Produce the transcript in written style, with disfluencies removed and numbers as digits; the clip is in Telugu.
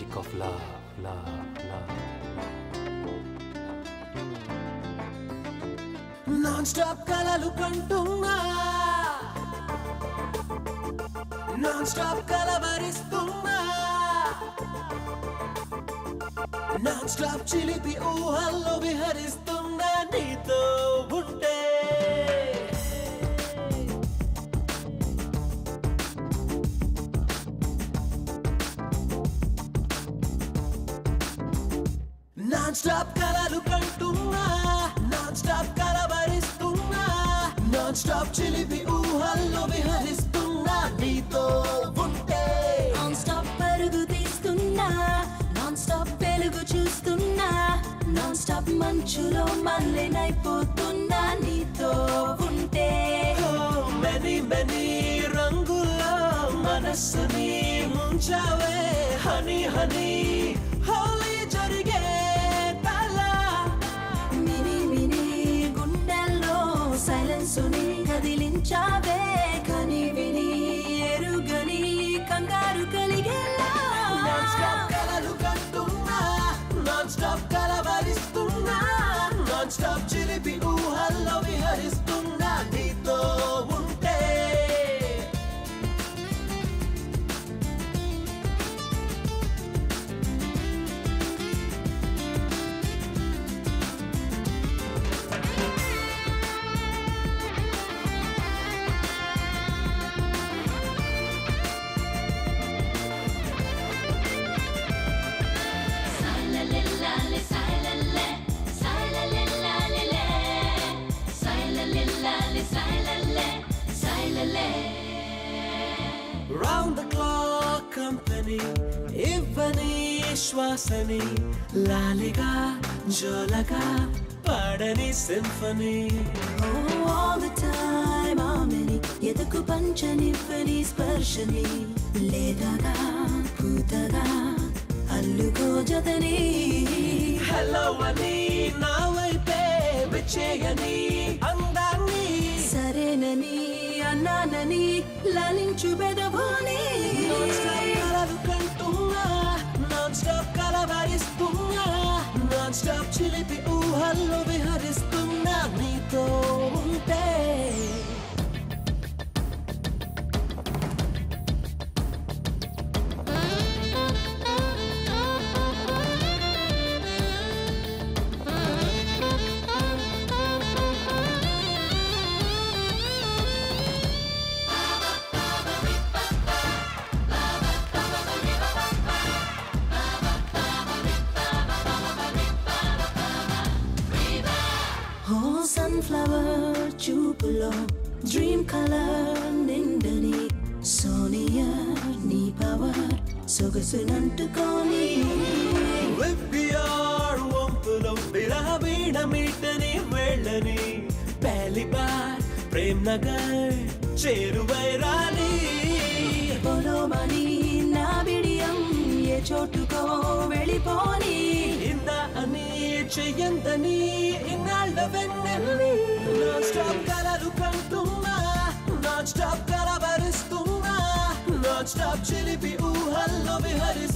music of love, love, love. Non-stop kalalu kantunna, non-stop kalabaristunna, non-stop chilipi ఊహల్లో విహరిస్తున్నా నీతో ఉంటే. Non-stop kalalu kantunna, non-stop kalabaristunna, non-stop chilipi ఊహల్లో విహరిస్తున్నా నీతో ఉంటే. Non-stop పరుగు తీస్తున్నా, non-stop వెలుగు చూస్తున్నా, non-stop మంచులో మల్లెనైపోతున్నా నీతో ఉంటే. Many many రంగుల్లో మనస్సుని ముంచావే honey honey holy జరిగే తలా. మినీ మినీ గుండెల్లో సైలెన్సుని కదిలించావే కని విని ఎరుగని కంగారు కలిగేలా. Non-stop కలలు కంటున్నా, non-stop కలవరిస్తున్నా, non-stop చిలిపి ఊహల్లో విహరిస్తున్నా నీతో ఉంటే. Round the clock company ఇవ్వని శ్వాసని లాలిగా జోలగా పాడని సింఫనీ. All the time ఆమెని ఎదకు పంచనివ్వని స్పర్శని లేతగా పూతగా అల్లుకో జతని. హలో అని నా వైపే విచ్చేయని అందాన్ని సరేనని అన్నానని లాలించు బెదవుని. Non-stop కలలు కంటున్నా, non-stop కలవరిస్తున్నా, non-stop చిలిపి ఊహల్లో విహరిస్తున్నా నీతో ఉంటే. సన్ఫ్లవర్ చూపులో డ్రీమ్ కలర్ నిండని సోనియా నీ పవర్ సొగసునంటుకొని. విప్పియార్ వంపులో విరహవీణ మీటని వెళ్ళని పహలి బార్ ప్రేమ్ నగర్ చేరువై రాని. పొలోమని నా బిడియం ఏ చోటుకో వెళ్ళిపోని. ఇందా అని చెయ్యందని ఇన్నాళ్ళ వెన్నెల్ని. Non-stop కలలు కంటున్నా, non-stop కలవరిస్తున్నా, non-stop చిలిపి ఊహల్లో విహరి